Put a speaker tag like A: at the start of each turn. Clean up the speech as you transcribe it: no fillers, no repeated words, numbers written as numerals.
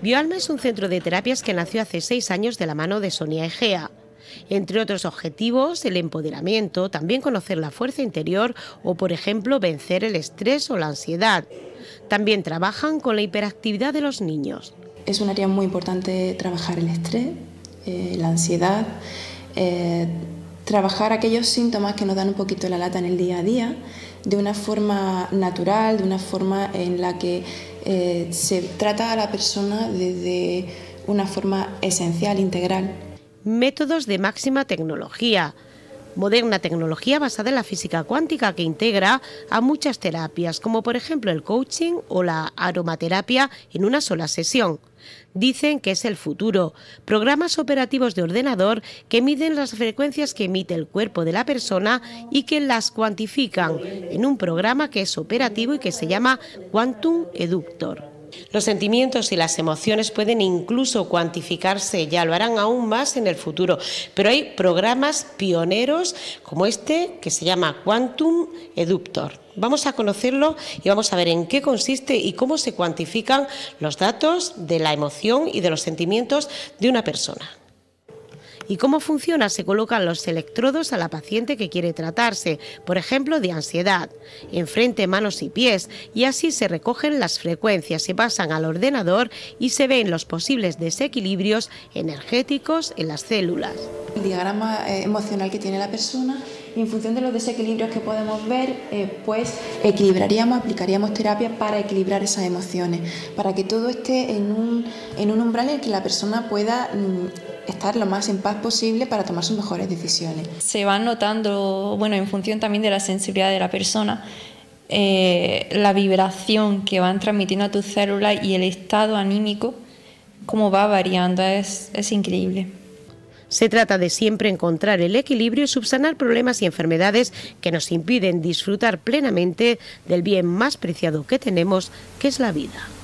A: Bioalma es un centro de terapias que nació hace 6 años de la mano de Sonia Egea. Entre otros objetivos, el empoderamiento, también conocer la fuerza interior o, por ejemplo, vencer el estrés o la ansiedad. También trabajan con la hiperactividad de los niños.
B: Es un área muy importante trabajar el estrés, la ansiedad, trabajar aquellos síntomas que nos dan un poquito la lata en el día a día, de una forma natural, de una forma en la que se trata a la persona desde una forma esencial, integral.
A: Métodos de máxima tecnología. Moderna tecnología basada en la física cuántica que integra a muchas terapias, como por ejemplo el coaching o la aromaterapia en una sola sesión. Dicen que es el futuro. Programas operativos de ordenador que miden las frecuencias que emite el cuerpo de la persona y que las cuantifican en un programa que es operativo y que se llama Quantum Eductor. Los sentimientos y las emociones pueden incluso cuantificarse, ya lo harán aún más en el futuro, pero hay programas pioneros como este que se llama Quantum Eductor. Vamos a conocerlo y vamos a ver en qué consiste y cómo se cuantifican los datos de la emoción y de los sentimientos de una persona. ¿Y cómo funciona? Se colocan los electrodos a la paciente que quiere tratarse, por ejemplo, de ansiedad, enfrente manos y pies, y así se recogen las frecuencias, se pasan al ordenador y se ven los posibles desequilibrios energéticos en las células.
B: El diagrama emocional que tiene la persona, y en función de los desequilibrios que podemos ver, pues aplicaríamos terapia para equilibrar esas emociones, para que todo esté en un umbral en el que la persona pueda estar lo más en paz posible para tomar sus mejores decisiones.
C: Se van notando, en función también de la sensibilidad de la persona, la vibración que van transmitiendo a tus células y el estado anímico, cómo va variando, es increíble.
A: Se trata de siempre encontrar el equilibrio y subsanar problemas y enfermedades que nos impiden disfrutar plenamente del bien más preciado que tenemos, que es la vida.